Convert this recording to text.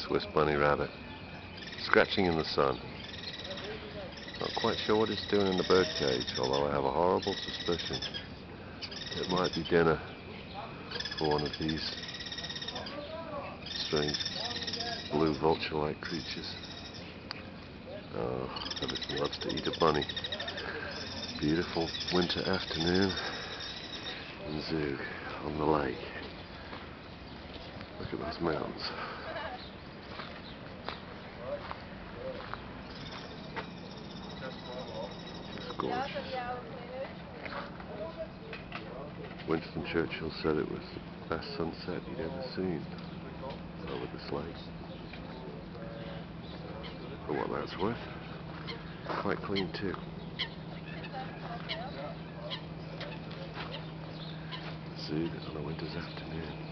Swiss bunny rabbit, scratching in the sun. Not quite sure what it's doing in the birdcage, although I have a horrible suspicion it might be dinner for one of these strange blue vulture-like creatures. Oh, everything loves to eat a bunny. Beautiful winter afternoon in Zug on the lake. Look at those mountains. Just gorgeous. Winston Churchill said it was the best sunset he'd ever seen over this lake. For what that's worth, quite clean too. Zug on a winter's afternoon.